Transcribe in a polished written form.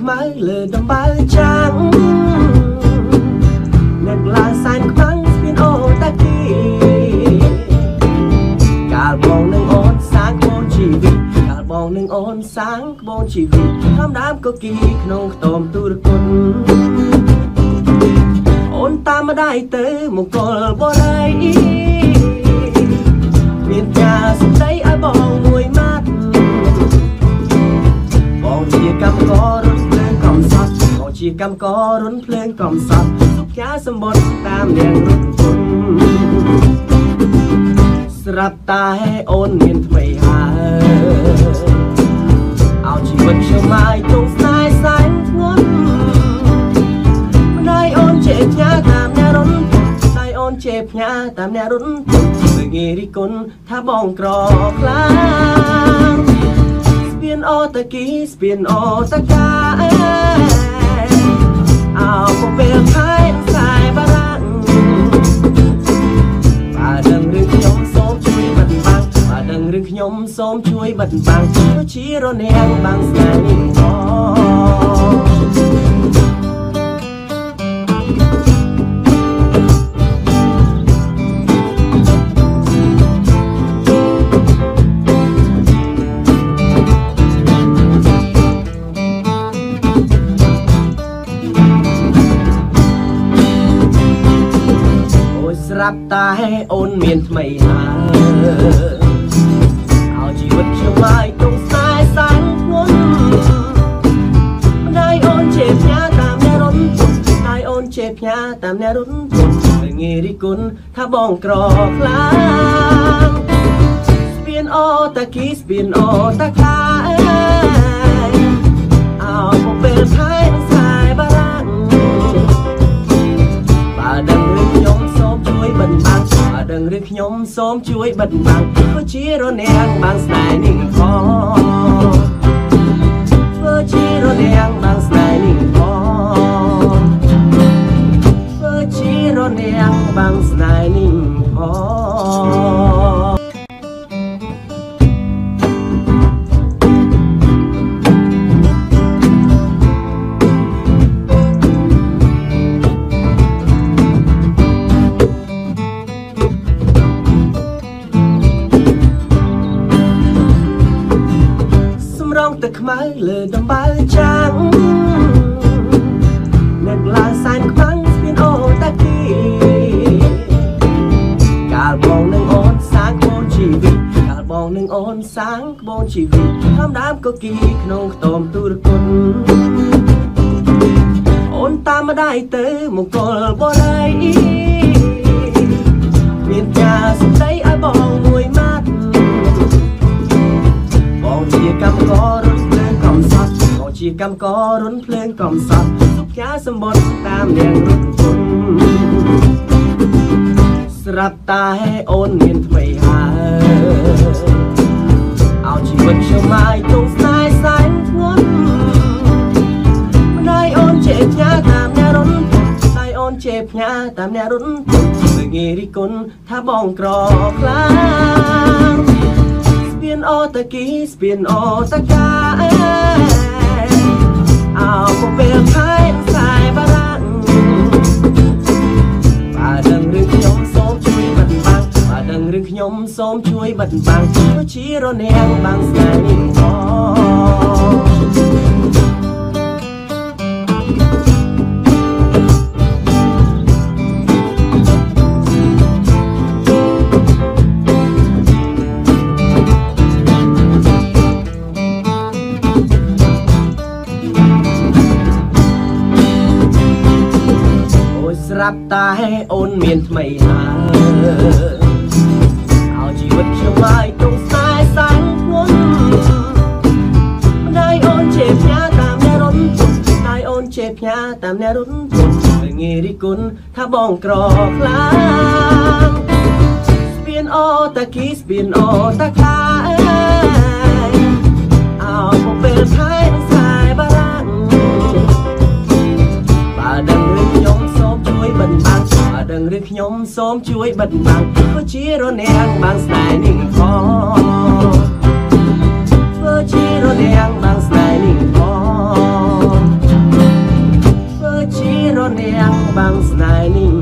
ម៉ៅលើដំបៅចាំងអ្នកឡានសាញ់ខ្វាំងស្ពានអូតាគីកាលបងនឹងអូនសាងក្បូនជីវិតកាលបងនឹងអូនសាងក្បូនជីវិតខំដើមកុកីក្នុងខ្ទមទូរគុណអូនតាមម្ដាយទៅមង្គលបរិយមានការសំដីឲ្យបងមួយម៉ាត់បងជាកម្មកររុនភ្លើងកំសត់បងជាកម្មកររុនភ្លើងកំសត់សុខការសម្បត្តិតាមនាងរុនគុណស្រាប់តែអូនមានថ្មីហើយឲ្យជីវិតខ្ញុំមកទងស្នេហ៍សែនធ្ងន់ម្ដាយអូនចេះផ្ញើតាមអ្នករុនដៃអូនចេះផ្ញើតាមអ្នករុនធ្វើងាយរិះគន់ថាបងក្រខ្លាំងស្ពានអូតាគីស្ពានអូតាកាអោពពេលខែខ្សែបារាំងបើដឹងរឿងខ្ញុំសូមជួយបិទបាំងបើដឹងរឿងខ្ញុំសូមជួយបិទបាំងជារនាំងបាំងស្នេហ៍នេះស្រាប់តែអូនមានថ្មីហើយឲ្យជីវិតខ្ញុំមកទងស្នេហ៍សាញ់ធ្ងន់ម្ដាយអូនចេះផ្ញើតាមអ្នករុនម្ដាយអូនចេះផ្ញើតាមអ្នករុនហើយងាយរិះគន់ថាបងក្រខ្លាំងស្ពានអូតាគីស្ពានអូតាកាអោពពេលខែខ្សែបារាំងបើដឹងរឿងខ្ញុំសូមជួយបិទបាំងបើដឹងរឿងខ្ញុំសូមជួយបិទបាំងធ្វើជារនាំងបាំងស្នេហ៍នេះផងធ្វើជារនាំងបាំងស្នេហ៍នេះផងធ្វើជារនាំងបាំងស្នេហ៍នេះផងទឹកខ្មៅលើដំបៅចាំងអ្នកឡានសាញ់ខ្វាំងស្ពានអូតាគីកាលបងនឹងអូនសាងក្បូនជីវិតកាលបងនឹងអូនសាងក្បូនជីវិតខំដើមកុកីក្នុងខ្ទមទូរគុណអូនតាមម្ដាយទៅមង្គលបរិយមានការសំដីឲ្យបងមួយម៉ាត់បងជាកម្មកររុនភ្លើងកំសត់បងជាកម្មកររុនភ្លើងកំសត់សុខការសម្បត្តិតាមនាងរុនគុណស្រាប់តែអូនមានថ្មីហើយឲ្យជីវិតខ្ញុំមកទងស្នេហ៍សែនធ្ងន់ម្ដាយអូនចេះផ្ញើតាមអ្នករុនដៃអូនចេះផ្ញើតាមអ្នករុនធ្វើងាយរិះគន់ថាបងក្រខ្លាំងស្ពានអូតាគីស្ពានអូតាកាអោពពេលខែខ្សែបារាំងបើដឹងរឿងខ្ញុំសូមជួយបិទបាំងបើដឹងរឿងខ្ញុំសូមជួយបិទបាំងធ្វើជារនាំងបាំងស្នេហ៍នេះផងស្រាប់តែអូនមានថ្មីហើយឲ្យជីវិតខ្ញុំមកទងស្នេហ៍សាញ់ធ្ងន់ម្ដាយអូនចេះផ្ញើតាមអ្នករុនដៃអូនចេះផ្ញើតាមអ្នករុនហើយងាយរិះគន់ថាបងក្រខ្លាំងស្ពានអូតាគីស្ពានអូតាកាអោពពេលខែខ្សែបារាំងបើដឹងរឿងខ្ញុំសូមជួយបិទបាំងបើដឹងរឿងខ្ញុំសូមជួយបិទបាំងធ្វើជារនាំងបាំងស្នេហ៍នេះផងធ្វើជារនាំងបាំងស្នេហ៍នេះផងបាំងស្នេហ៍នេះ